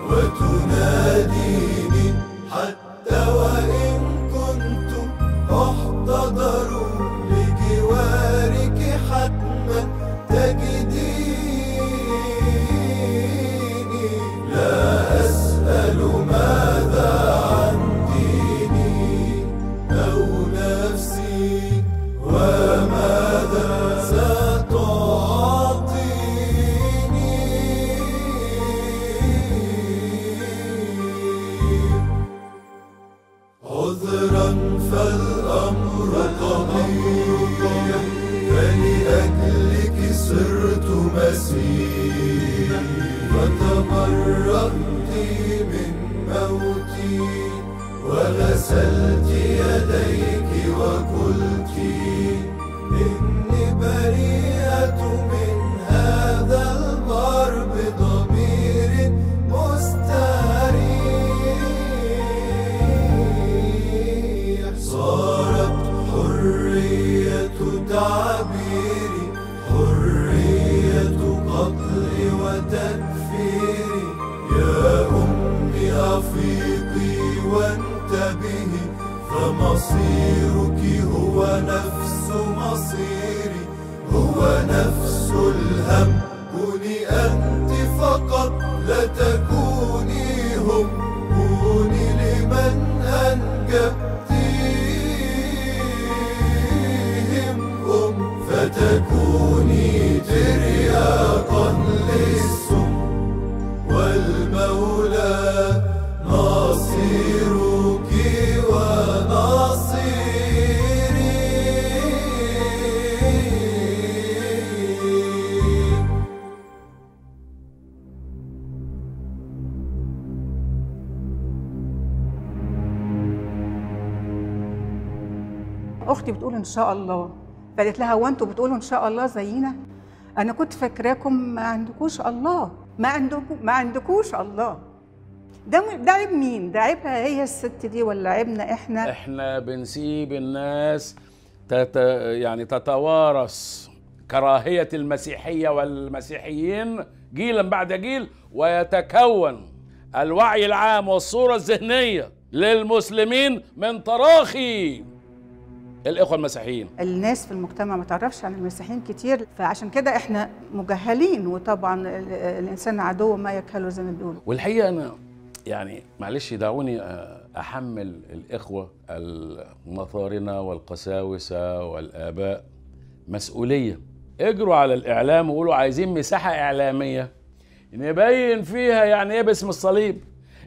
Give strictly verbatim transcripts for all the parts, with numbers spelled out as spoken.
وتناديني حتى وإن كنت أحتضر لجوارك حتما تجديني. لا أسأل ماذا عن ديني أو نفسي وماذا ستعطيني. عذرا فالأمر قضية، فلأجلك صرت مسيح، فتبرأت من موتي وغسلت يديك وقلت إني بريئة من هذا البر بضمير مستريح. صارت حرية تعبيري، حرية قتلي وتكفيري. يا أمي أفيقي وانتبهي، فمصيرك هو نفس مصيري، هو نفس الهم. كوني أنت فقط لا تكوني هم، كوني لمن أنجبتيهم أم، فتكوني ترياقا للسم. والمولى ناصرك وناصيري. اختي بتقول ان شاء الله، فقالت لها هو انتوا بتقولوا ان شاء الله زينا؟ انا كنت فاكراكم ما عندكوش الله، ما عندكم ما عندكوش الله. ده ده عيب مين؟ ده عيبها هي الست دي ولا عيبنا احنا؟ احنا بنسيب الناس تت يعني تتوارث كراهية المسيحية والمسيحيين جيلا بعد جيل، ويتكون الوعي العام والصورة الذهنية للمسلمين من تراخي الإخوة المسيحيين. الناس في المجتمع ما تعرفش عن المسيحيين كتير، فعشان كده احنا مجهلين، وطبعا الإنسان عدو ما يكهله زي ما بيقولوا. والحقيقة أنا يعني معلش دعوني أحمل الإخوة المطارنة والقساوسة والآباء مسؤولية. اجروا على الإعلام وقولوا عايزين مساحة إعلامية نبين فيها يعني إيه باسم الصليب،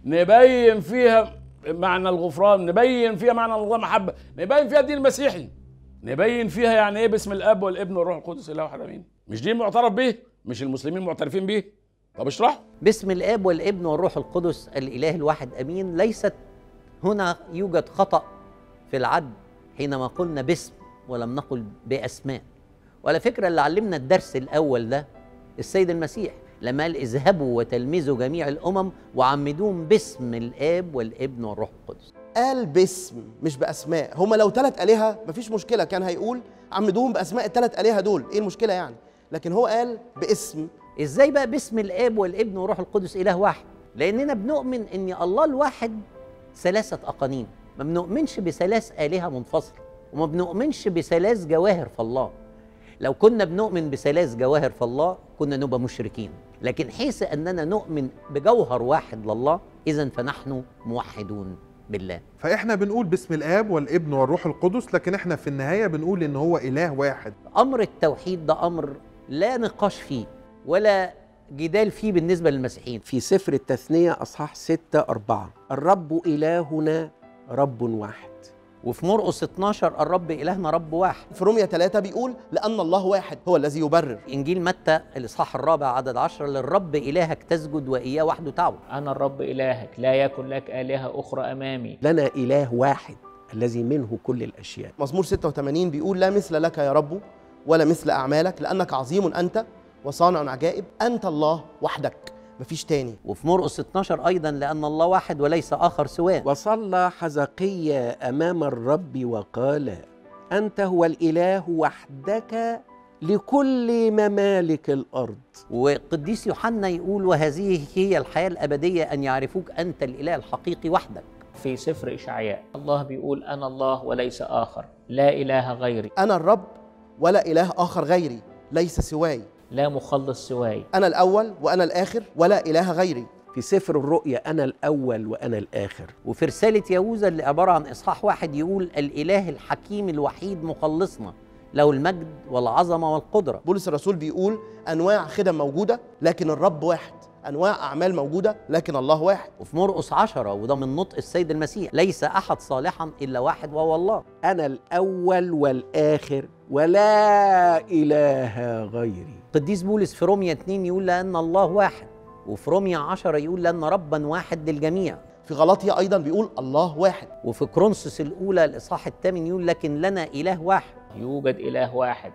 نبين فيها معنى الغفران، نبين فيها معنى الله محبة، نبين فيها الدين المسيحي، نبين فيها يعني إيه باسم الأب والابن والروح القدس إله واحد آمين. مش دين معترف به؟ مش المسلمين معترفين به؟ طب اشرح. باسم الآب والابن والروح القدس الإله الواحد أمين. ليست هنا يوجد خطأ في العد حينما قلنا باسم ولم نقل بأسماء. وعلى فكرة اللي علمنا الدرس الأول ده السيد المسيح لما قال اذهبوا وتلمذوا جميع الأمم وعمدوهم باسم الآب والابن والروح القدس. قال باسم مش بأسماء. هما لو ثلاث آلهة مفيش مشكلة، كان هيقول عمدوهم بأسماء الثلاث آلهة دول، إيه المشكلة يعني؟ لكن هو قال باسم. ازاي بقى باسم الاب والابن والروح القدس اله واحد؟ لاننا بنؤمن ان الله الواحد ثلاثه اقانيم، ما بنؤمنش بثلاث الهه منفصله، وما بنؤمنش بثلاث جواهر في الله. لو كنا بنؤمن بثلاث جواهر في الله كنا نبقى مشركين، لكن حيث اننا نؤمن بجوهر واحد لله اذا فنحن موحدون بالله. فاحنا بنقول باسم الاب والابن والروح القدس، لكن احنا في النهايه بنقول ان هو اله واحد. امر التوحيد ده امر لا نقاش فيه ولا جدال فيه بالنسبة للمسيحيين. في سفر التثنية أصحاح ستة أربعة الرب إلهنا رب واحد. وفي مرقس اتناشر الرب إلهنا رب واحد. في رومية ثلاثة بيقول لأن الله واحد هو الذي يبرر. إنجيل متى الإصحاح الرابع عدد عشرة للرب إلهك تسجد وإياه وحده تعبد. أنا الرب إلهك لا يكن لك آلهة أخرى أمامي. لنا إله واحد الذي منه كل الأشياء. مزمور ستة وثمانين بيقول لا مثل لك يا رب ولا مثل أعمالك لأنك عظيم أنت وصانع عجائب، أنت الله وحدك مفيش تاني. وفي مرقس اتناشر أيضا لأن الله واحد وليس آخر سواه. وصلى حزقيا أمام الرب وقال أنت هو الإله وحدك لكل ممالك الأرض. وقديس يوحنا يقول وهذه هي الحياة الأبدية أن يعرفوك أنت الإله الحقيقي وحدك. في سفر إشعياء الله بيقول أنا الله وليس آخر، لا إله غيري، أنا الرب ولا إله آخر غيري، ليس سواي. لا مخلص سواي. أنا الأول وأنا الآخر ولا إله غيري. في سفر الرؤيا أنا الأول وأنا الآخر. وفي رسالة يهوذا اللي عبارة عن إصحاح واحد يقول الإله الحكيم الوحيد مخلصنا، له المجد والعظمة والقدرة. بولس الرسول بيقول أنواع خدم موجودة لكن الرب واحد، أنواع أعمال موجودة لكن الله واحد. وفي مرقس عشرة وده من نطق السيد المسيح ليس أحد صالحا إلا واحد وهو الله. أنا الأول والآخر ولا إله غيري. قديس بولس في روميا اتنين يقول لأن الله واحد، وفي روميا عشرة يقول لأن ربا واحد للجميع. في غلاطيا أيضا بيقول الله واحد. وفي كورنثوس الأولى الإصحاح الثامن يقول لكن لنا إله واحد. يوجد إله واحد،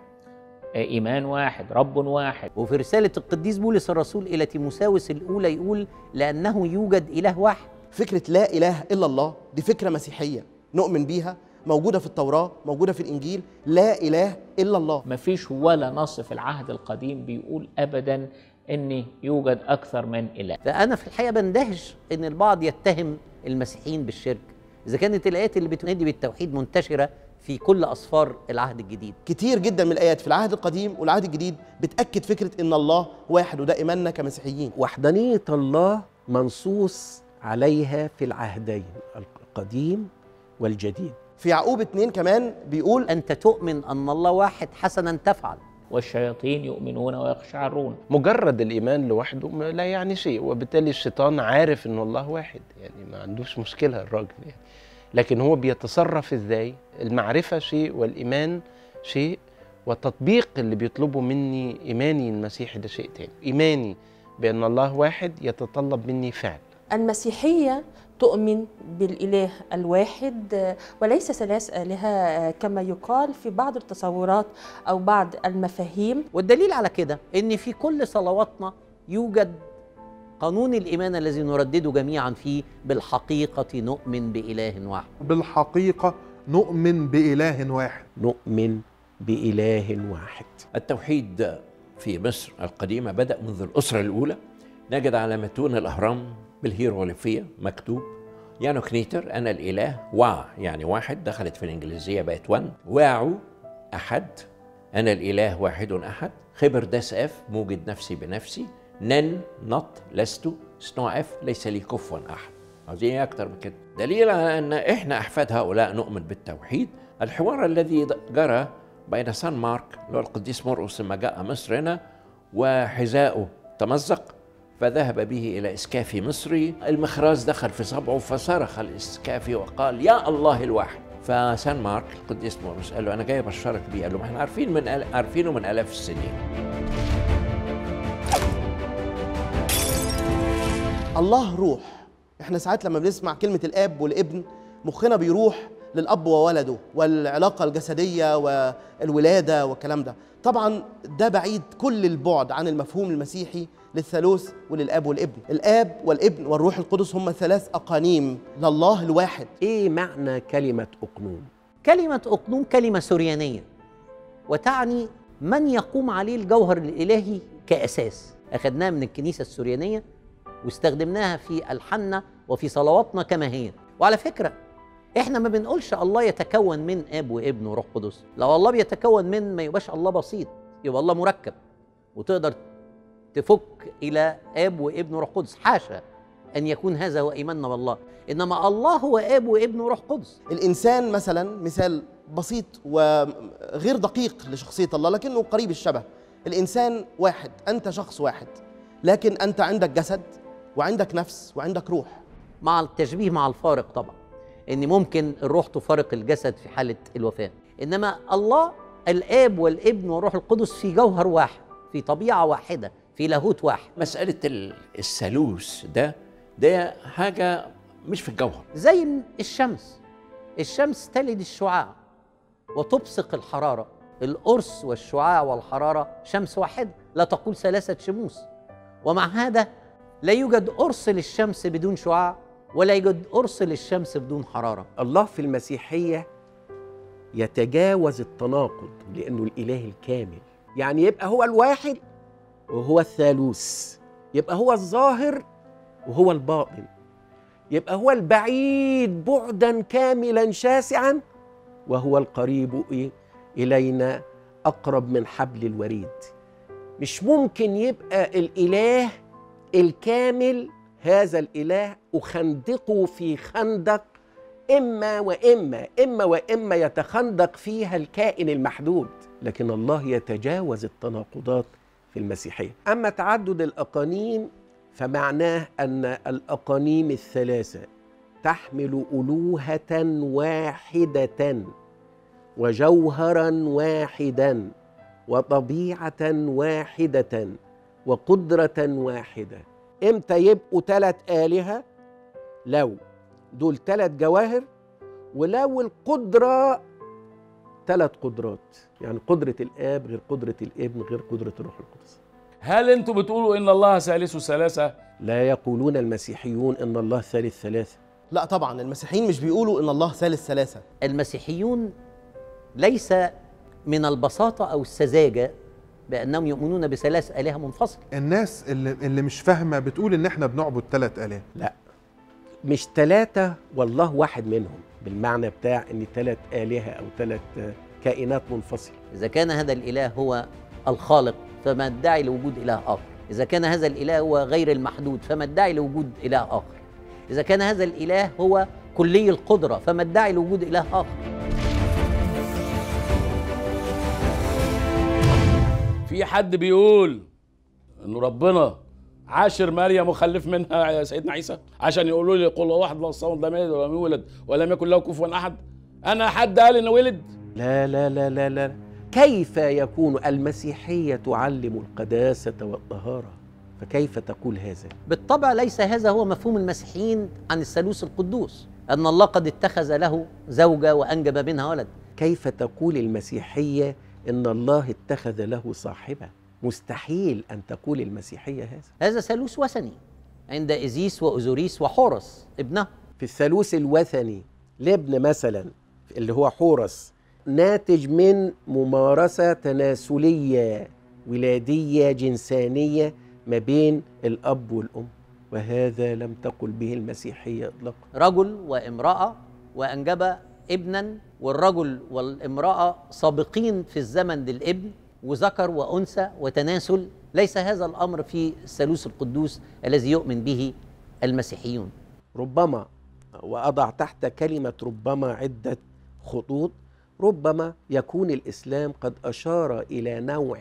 إيمان واحد، رب واحد. وفي رسالة القديس بولس الرسول إلى تيموثاوس الأولى يقول لأنه يوجد إله واحد. فكرة لا إله إلا الله دي فكرة مسيحية نؤمن بيها، موجودة في التوراة، موجودة في الإنجيل. لا إله إلا الله. مفيش ولا نص في العهد القديم بيقول أبداً إن يوجد أكثر من إله. فأنا في الحقيقة بندهش إن البعض يتهم المسيحيين بالشرك إذا كانت الآيات اللي بتنادي بالتوحيد منتشرة في كل أسفار العهد الجديد. كتير جدا من الآيات في العهد القديم والعهد الجديد بتأكد فكرة إن الله واحد، وده إيماننا كمسيحيين. وحدانية الله منصوص عليها في العهدين القديم والجديد. في يعقوب اتنين كمان بيقول أنت تؤمن أن الله واحد حسنا تفعل، والشياطين يؤمنون ويخشعرون. مجرد الإيمان لوحده ما لا يعني شيء، وبالتالي الشيطان عارف إن الله واحد، يعني ما عندوش مشكلة الراجل يعني. لكن هو بيتصرف إزاي؟ المعرفة شيء والإيمان شيء، والتطبيق اللي بيطلبه مني إيماني المسيحي ده شيء تاني. إيماني بأن الله واحد يتطلب مني فعل. المسيحية تؤمن بالإله الواحد وليس ثلاث آلهة كما يقال في بعض التصورات أو بعض المفاهيم. والدليل على كده إن في كل صلواتنا يوجد قانون الإيمان الذي نردده جميعا فيه بالحقيقة نؤمن بإله واحد. بالحقيقة نؤمن بإله واحد. نؤمن بإله واحد. التوحيد في مصر القديمة بدأ منذ الأسرة الأولى. نجد على متون الأهرام بالهيروغليفية مكتوب يانو كنيتر أنا الإله، وا يعني واحد، دخلت في الإنجليزية بقت وان، واعو أحد، أنا الإله واحد أحد، خبر داس أف موجد نفسي بنفسي، نن نط لست، سنو أف ليس لي كفوا أحد. عاوزين أكتر من كده؟ دليل على أن إحنا أحفاد هؤلاء نؤمن بالتوحيد. الحوار الذي جرى بين سان مارك اللي هو القديس مرقس لما جاء مصر هنا وحذاؤه تمزق فذهب به إلى إسكافي مصري، المخراز دخل في صبعه فصرخ الإسكافي وقال يا الله الواحد. فسان مارك القديس مرقس قال له أنا جاي أبشرك بيه. قال له ما احنا عارفين من عارفينه من آلاف السنين. الله روح. احنا ساعات لما بنسمع كلمة الآب والابن مخنا بيروح للأب وولده والعلاقة الجسدية والولادة والكلام ده. طبعا ده بعيد كل البعد عن المفهوم المسيحي للثالوث وللآب والابن. الآب والابن والروح القدس هم ثلاث أقانيم لله الواحد. إيه معنى كلمة أقنوم؟ كلمة أقنوم كلمة سريانية وتعني من يقوم عليه الجوهر الإلهي كأساس. أخذناها من الكنيسة السريانية واستخدمناها في ألحاننا وفي صلواتنا كما هي. وعلى فكرة احنا ما بنقولش الله يتكون من اب وابن وروح قدس. لو الله بيتكون من ما يبقاش الله بسيط، يبقى الله مركب وتقدر تفك الى اب وابن وروح قدس. حاشا ان يكون هذا هو ايماننا بالله، انما الله هو اب وابن وروح قدس. الانسان مثلا مثال بسيط وغير دقيق لشخصيه الله لكنه قريب الشبه. الانسان واحد، انت شخص واحد، لكن انت عندك جسد وعندك نفس وعندك روح. مع التشبيه مع الفارق طبعا ان ممكن الروح تفارق الجسد في حاله الوفاه، انما الله الاب والابن والروح القدس في جوهر واحد، في طبيعه واحده، في لاهوت واحد. مساله الثالوث ده ده حاجه مش في الجوهر. زي الشمس، الشمس تلد الشعاع وتبصق الحراره. القرص والشعاع والحراره شمس واحده، لا تقول ثلاثه شموس. ومع هذا لا يوجد قرص للشمس بدون شعاع ولا يوجد قرص للشمس بدون حرارة. الله في المسيحية يتجاوز التناقض لأنه الإله الكامل. يعني يبقى هو الواحد وهو الثالوث، يبقى هو الظاهر وهو الباطن، يبقى هو البعيد بعدا كاملا شاسعا وهو القريب إيه؟ إلينا أقرب من حبل الوريد. مش ممكن يبقى الإله الكامل هذا الإله أخندقه في خندق إما وإما إما وإما يتخندق فيها الكائن المحدود، لكن الله يتجاوز التناقضات في المسيحية. أما تعدد الأقانيم فمعناه أن الأقانيم الثلاثة تحمل ألوهة واحدة وجوهرا واحدا وطبيعة واحدة وقدرة واحدة. إمتى يبقوا ثلاث آلهة؟ لو دول ثلاث جواهر، ولو القدرة ثلاث قدرات، يعني قدرة الآب غير قدرة الابن غير قدرة الروح القدس. هل انتوا بتقولوا ان الله ثالث ثلاثة؟ لا يقولون المسيحيون ان الله ثالث ثلاثة. لا طبعا المسيحيين مش بيقولوا ان الله ثالث ثلاثة. المسيحيون ليس من البساطة أو السذاجة بأنهم يؤمنون بثلاث آلهة منفصلة. الناس اللي, اللي مش فاهمة بتقول ان احنا بنعبد ثلاث آلهة. لا، مش ثلاثة والله واحد منهم، بالمعنى بتاع ان ثلاث آلهة او ثلاث كائنات منفصلة. إذا كان هذا الإله هو الخالق فما ادعي لوجود إله آخر، إذا كان هذا الإله هو غير المحدود فما ادعي لوجود إله آخر، إذا كان هذا الإله هو كلي القدرة فما ادعي لوجود إله آخر. في حد بيقول انه ربنا عاشر مريم وخلف منها سيدنا عيسى عشان يقولوا لي قل هو واحد الله الصمد لم يلد ولم يولد ولم يكن له كفوا احد؟ انا حد قال انه ولد؟ لا لا لا لا لا. كيف يكون؟ المسيحية تعلم القداسة والطهارة، فكيف تقول هذا؟ بالطبع ليس هذا هو مفهوم المسيحيين عن الثالوث القدوس، أن الله قد اتخذ له زوجة وأنجب منها ولد. كيف تقول المسيحية إن الله اتخذ له صاحبة؟ مستحيل أن تقول المسيحية هذا. هذا ثالوث وثني عند إيزيس وأوزوريس وحورس ابنه. في الثالوث الوثني الابن مثلا اللي هو حورس ناتج من ممارسة تناسلية ولادية جنسانية ما بين الأب والأم، وهذا لم تقل به المسيحية إطلاقا. رجل وامرأة وأنجب ابنا، والرجل والامرأة سابقين في الزمن للابن، وذكر وأنثى وتناسل. ليس هذا الأمر في الثالوث القدوس الذي يؤمن به المسيحيون. ربما، وأضع تحت كلمة ربما عدة خطوط، ربما يكون الإسلام قد أشار إلى نوع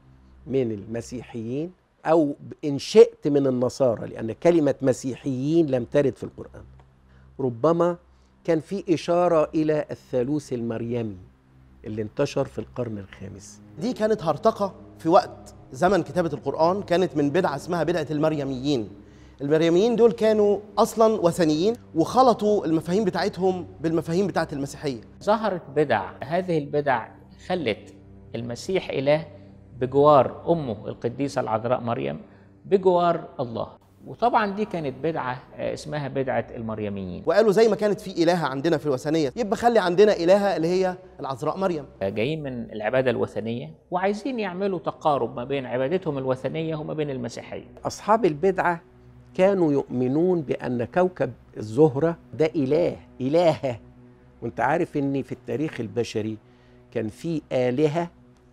من المسيحيين، أو إن شئت من النصارى، لأن كلمة مسيحيين لم ترد في القرآن. ربما كان في إشارة إلى الثالوث المريمي اللي انتشر في القرن الخامس. دي كانت هرطقة في وقت زمن كتابة القرآن، كانت من بدعة اسمها بدعة المريميين. المريميين دول كانوا أصلا وثنيين وخلطوا المفاهيم بتاعتهم بالمفاهيم بتاعت المسيحية. ظهرت بدع، هذه البدع خلت المسيح إله بجوار أمه القديسة العذراء مريم بجوار الله، وطبعا دي كانت بدعة اسمها بدعة المريميين. وقالوا زي ما كانت في إلهة عندنا في الوثنية يبقى خلي عندنا إلهة اللي هي العذراء مريم. جايين من العبادة الوثنية وعايزين يعملوا تقارب ما بين عبادتهم الوثنية وما بين المسيحية. أصحاب البدعة كانوا يؤمنون بأن كوكب الزهرة ده إله إلهة. وانت عارف ان في التاريخ البشري كان في آلهة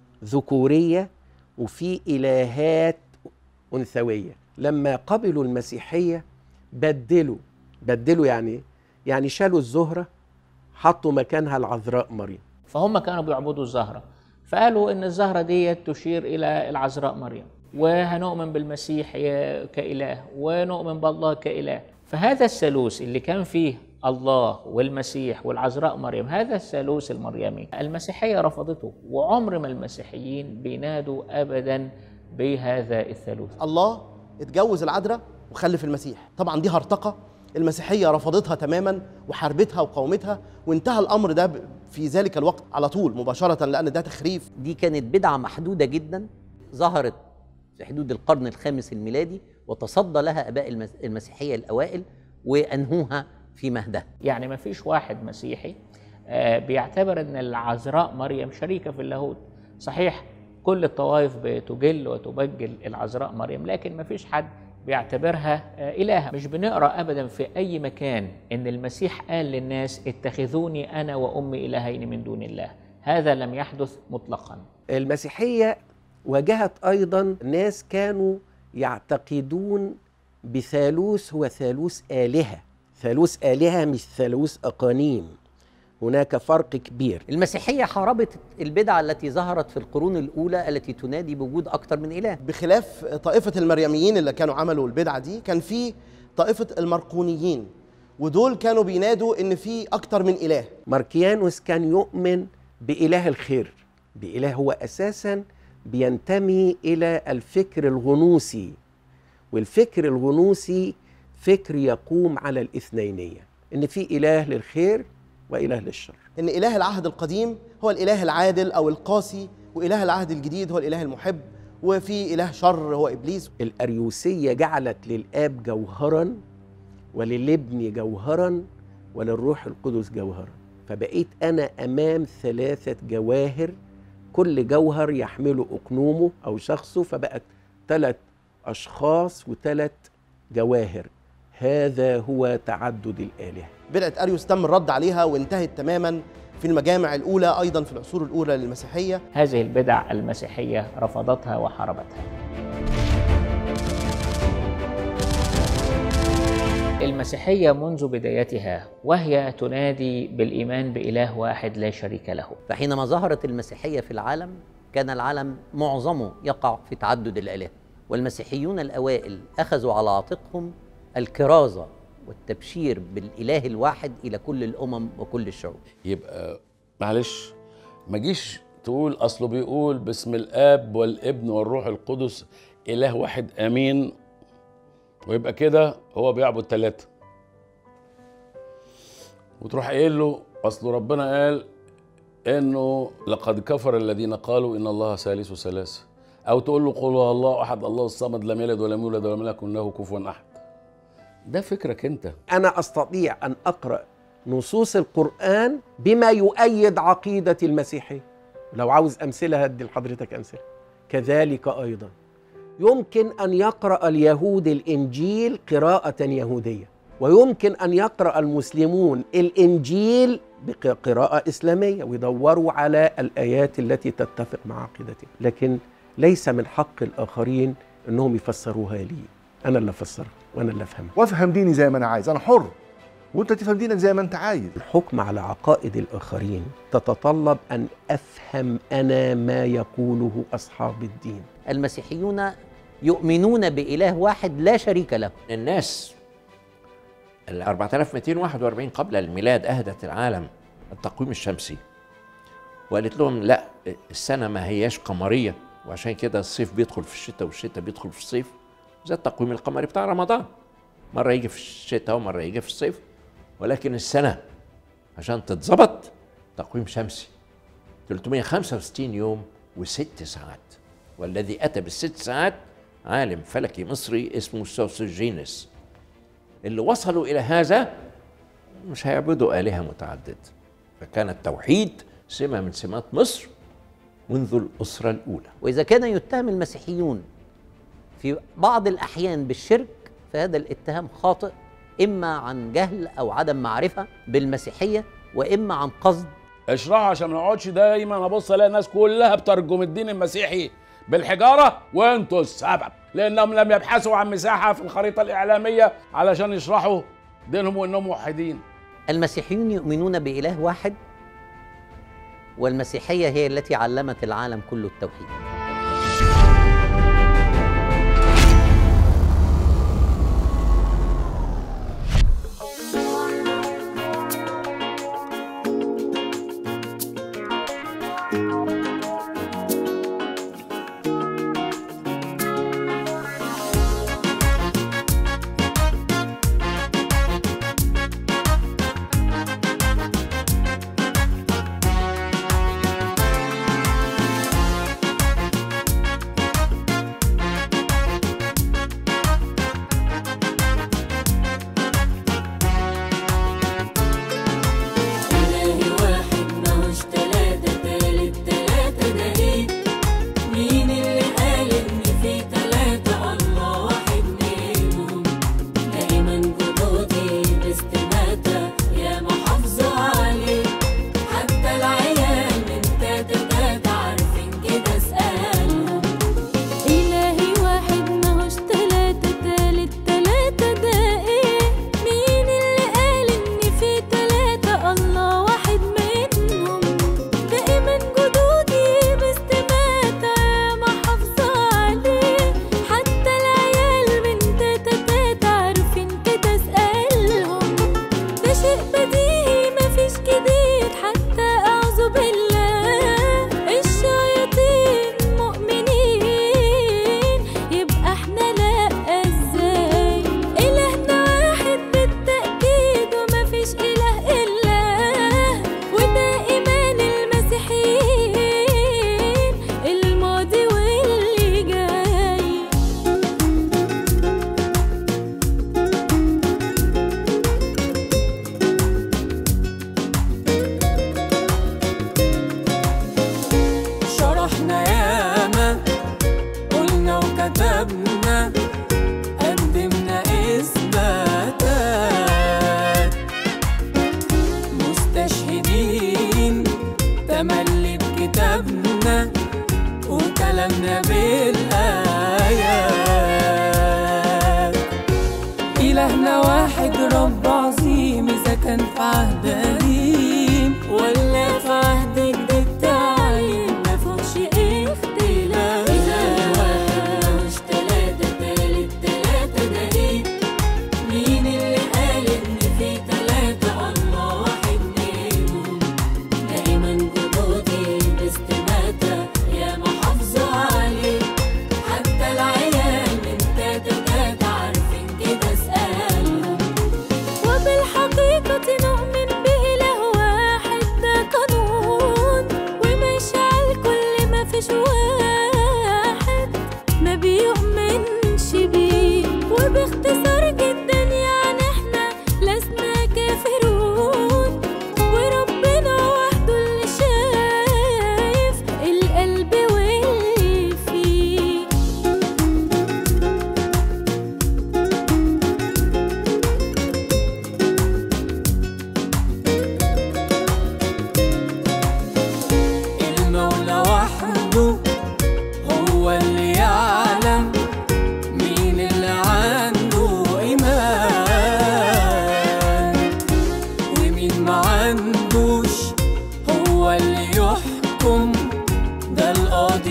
ذكورية وفي إلهات أنثوية. لما قبلوا المسيحية بدلوا بدلوا يعني يعني شالوا الزهرة حطوا مكانها العذراء مريم. فهم كانوا بيعبدوا الزهرة، فقالوا ان الزهرة دي تشير إلى العذراء مريم، وهنؤمن بالمسيح كإله ونؤمن بالله كإله. فهذا الثالوث اللي كان فيه الله والمسيح والعذراء مريم، هذا الثالوث المريمي، المسيحية رفضته، وعمر ما المسيحيين بينادوا أبدا بهذا الثالوث. الله اتجوز العذراء وخلف المسيح، طبعا دي هرطقة المسيحية رفضتها تماما وحاربتها وقاومتها، وانتهى الأمر ده في ذلك الوقت على طول مباشرة، لأن ده تخريف. دي كانت بدعة محدودة جدا ظهرت في حدود القرن الخامس الميلادي، وتصدى لها آباء المسيحية الأوائل وأنهوها في مهدها. يعني ما فيش واحد مسيحي بيعتبر أن العذراء مريم شريكة في اللاهوت. صحيح كل الطوائف بتجل وتبجل العذراء مريم، لكن ما فيش حد بيعتبرها إلهة. مش بنقرأ أبدا في أي مكان إن المسيح قال للناس اتخذوني أنا وأمي إلهين من دون الله. هذا لم يحدث مطلقا. المسيحية واجهت أيضا ناس كانوا يعتقدون بثالوث هو ثالوث آلهة، ثالوث آلهة مش ثالوث أقانيم. هناك فرق كبير. المسيحية حاربت البدعة التي ظهرت في القرون الأولى التي تنادي بوجود أكثر من إله. بخلاف طائفة المريميين اللي كانوا عملوا البدعة دي، كان في طائفة المرقونيين، ودول كانوا بينادوا إن في أكتر من إله. ماركيانوس كان يؤمن بإله الخير، بإله هو أساساً بينتمي إلى الفكر الغنوصي، والفكر الغنوصي فكر يقوم على الاثنينية، إن في إله للخير وإله للشر. إن إله العهد القديم هو الإله العادل أو القاسي، وإله العهد الجديد هو الإله المحب، وفي إله شر هو إبليس. الأريوسية جعلت للآب جوهراً وللابن جوهراً وللروح القدس جوهراً، فبقيت أنا أمام ثلاثة جواهر، كل جوهر يحمل أقنومه أو شخصه، فبقت ثلاث أشخاص وثلاث جواهر. هذا هو تعدد الآلهة. بدعة أريوس تم الرد عليها وانتهت تماما في المجامع الأولى، أيضا في العصور الأولى للمسيحية. هذه البدع المسيحية رفضتها وحاربتها. المسيحية منذ بدايتها وهي تنادي بالإيمان بإله واحد لا شريك له. فحينما ظهرت المسيحية في العالم كان العالم معظمه يقع في تعدد الآلهة، والمسيحيون الأوائل أخذوا على عاتقهم الكرازة والتبشير بالإله الواحد إلى كل الأمم وكل الشعوب. يبقى معلش ما جيش تقول أصله بيقول باسم الآب والابن والروح القدس إله واحد أمين، ويبقى كده هو بيعبد ثلاثة، وتروح قايل له أصل ربنا قال إنه لقد كفر الذين قالوا إن الله ثالث ثلاثة، أو تقول له قل هو الله أحد الله الصمد لم يلد ولم يولد ولم يكن له كفوا أحد. ده فكرك أنت. أنا أستطيع أن أقرأ نصوص القرآن بما يؤيد عقيدة المسيحية. لو عاوز أمثلة هدي لحضرتك أمثلة. كذلك أيضا يمكن أن يقرأ اليهود الإنجيل قراءة يهودية، ويمكن أن يقرأ المسلمون الإنجيل بقراءة إسلامية ويدوروا على الآيات التي تتفق مع عقيدتهم، لكن ليس من حق الآخرين أنهم يفسروها لي. أنا اللي أفسرها وأنا اللي أفهمها، وأفهم ديني زي ما أنا عايز، أنا حر، وأنت تفهم دينك زي ما أنت عايز. الحكم على عقائد الآخرين تتطلب أن أفهم أنا ما يقوله أصحاب الدين. المسيحيون يؤمنون بإله واحد لا شريك له. الناس ال أربعة آلاف ومئتين وواحد وأربعين قبل الميلاد أهدت العالم التقويم الشمسي، وقالت لهم لا، السنة ما هياش قمرية، وعشان كده الصيف بيدخل في الشتاء والشتاء بيدخل في الصيف، زي التقويم القمري بتاع رمضان، مرة يجي في الشتاء ومرة يجي في الصيف، ولكن السنة عشان تتظبط تقويم شمسي ثلاثمئة وخمسة وستين يوم وست ساعات، والذي أتى بالست ساعات عالم فلكي مصري اسمه سوسوجينس. اللي وصلوا إلى هذا مش هيعبدوا آلهة متعددة، فكان التوحيد سمة من سمات مصر منذ الأسرة الأولى. وإذا كان يتهم المسيحيون في بعض الأحيان بالشرك، فهذا الاتهام خاطئ، إما عن جهل أو عدم معرفة بالمسيحية، وإما عن قصد. اشرحوا عشان ما نقعدش دايما ابص الاقي الناس كلها بترجم الدين المسيحي بالحجاره، وانتوا السبب، لانهم لم يبحثوا عن مساحه في الخريطه الاعلاميه علشان يشرحوا دينهم وانهم موحدين. المسيحيون يؤمنون بإله واحد، والمسيحية هي التي علمت العالم كله التوحيد. شيء بديهي مفيش جديد حتى أعوذ بالله. الشياطين مؤمنين يبقى احنا لأ ازاي؟ إلهنا واحد بالتأكيد ومفيش إله إلا، وده إيمان المسيحيين الماضي واللي جاي. شرحنا ياما قلنا وكتبنا قدمنا إثباتات، مستشهدين تملي بكتابنا وكلامنا بالآيات. إلهنا واحد رب عظيم، إذا كان في عهد قديم ولا في عهد جديد تعليم مفهوش اختلاف. إله واحد مش تلاتة، تالت تلاتة ده إيه؟ مين اللي قال إن في تلاتة؟ الله واحد منهم. دايما جدودي باستماتة يا محافظة عليه، حتى العيال من تاتا تاتا عارفين كده اسألهم. وبالحقيقة نؤمن بإله واحد، ده قانون وماشي على الكل، مفيش واحد ما بيؤمنش بيه. وباختصار جدا يعني احنا لسنا كافرون، وربنا وحده اللي شايف القلب واللي فيه. المولى وحده هو اللي يعلم مين اللي عنده إيمان ومين ما عندوش، هو اللي يحكم، ده القاضي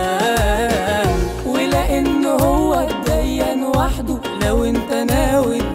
والديان. ولأنه هو الديان وحده، لو انت ناوي